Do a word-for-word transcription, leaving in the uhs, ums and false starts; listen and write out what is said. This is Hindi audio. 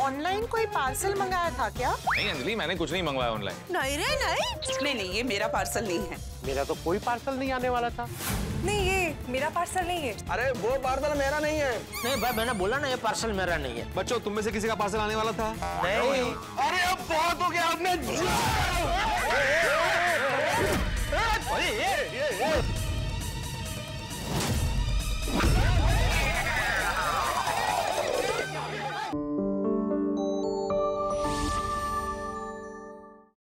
ऑनलाइन कोई पार्सल मंगाया था क्या? नहीं अंजलि, मैंने कुछ नहीं मंगवाया ऑनलाइन। नहीं रे नहीं नहीं नहीं, ये मेरा पार्सल नहीं है। मेरा तो कोई पार्सल नहीं आने वाला था। नहीं, ये मेरा पार्सल नहीं है। अरे वो पार्सल मेरा नहीं है। नहीं भाई, मैंने बोला ना ये पार्सल मेरा नहीं है। बच्चों, तुम में से किसी का पार्सल आने वाला था? नहीं। अरे अब बहुत हो गया आपने।